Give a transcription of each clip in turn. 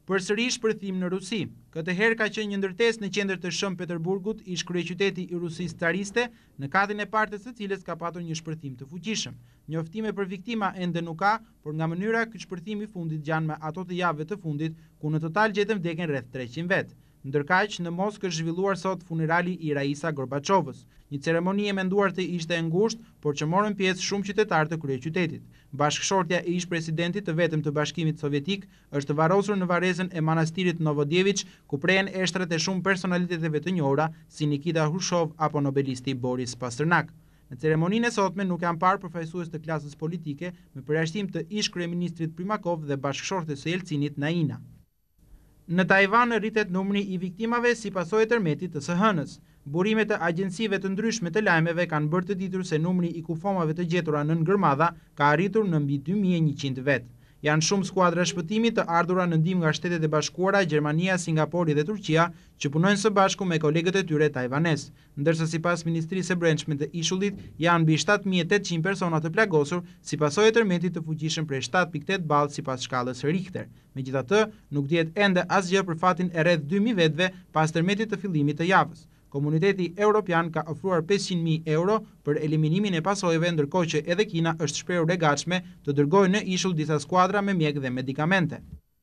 Përsëri shpërthim në Rusi. Këtë herë ka qenë një ndërtesë në qendër të Shën Peterburgut, ish kryeqyteti i Rusisë cariste, në katin e parë të së cilës ka patur një shpërthim të fuqishëm. Njoftime për viktima ende nuk ka, por nga mënyra ky shpërthim i fundit gjanë me ato të javëve të fundit, ku në total gjetën vdekjen rreth 300 vetë. Ndërkaq, në Moskë është zhvilluar sot funerali i Raisa Gorbachovës, një ceremoni e menduar të ishte e ngushtë, por që morën pjesë shumë qytetarë të kryeqytetit. Bashkëshortja e ish-presidentit të vetëm të Bashkimit Sovjetik është varrosur në varrezën e manastirit Novodevich, ku prehen eshtrat e shumë personaliteteve të njohura si Nikita Khrushchev apo nobelisti Boris Pasternak. Në ceremoninë e sotme nuk janë parë përfaqësues të klasës politike, me përjashtim të ish-kryeministrit Primakov dhe bashkëshortes së Jelcinit Naina. Në Taiwan rritet numri i viktimave si pasojë e tërmetit të së hënës. Burimet e agjencive të ndryshme të lajmeve kanë bërë të ditur se numri i kufomave të gjetura në ngërmadha ka arritur në mbi 2100 vetë. Janë shumë skuadra shpëtimi të ardhura në ndihmë nga Shtetet e Bashkuara, Gjermania, Singapori dhe Turqia, që punojnë së bashku me kolegët e tyre tajvanes, ndërsa sipas Ministrisë së Brendshme të Ishullit janë mbi 7800 persona të plagosur si pasojë e tërmetit të fuqishëm prej 7.8 ballë sipas shkallës Richter. Megjithatë, nuk dihet ende asgjë për fatin e rreth 2000 vetëve pas tërmetit të fillimit të javës. Komuniteti Evropian ka ofruar 500.000 euro për eliminimin e pasojëve, ndërkohë që edhe Kina është shprehur e gatshme të dërgojë në ishull disa skuadra me mjek dhe medikamente.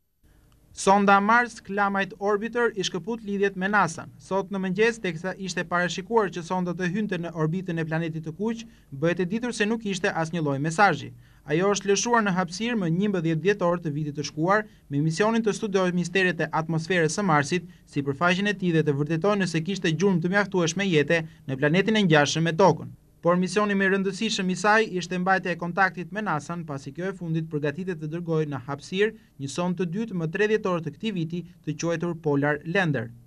Sonda Mars Climate Orbiter i shkëput lidhjet me NASA-n. Sot në mëngjes, teksa ishte parashikuar që sonda të hynte në orbitën e planetit të kuq, bëhet e ditur se nuk ishte asnjë lloj mesazhi. Ajo është lëshuar në hapësirë më 11 dhjetor të vitit të shkuar me misionin të studiojë misteret e atmosferës së Marsit, sipërfaqen e tij dhe të vërtetojë nëse kishte gjurmë të mjaftueshme jete në planetin e ngjashëm me Tokën. Por misioni më i rëndësishëm i saj ishte mbajtja e kontaktit me NASA-n, pasi kjo e fundit përgatitet të dërgojë në hapësirë një sondë të dytë më 3 dhjetor të këtij viti të quajtur Polar Lander.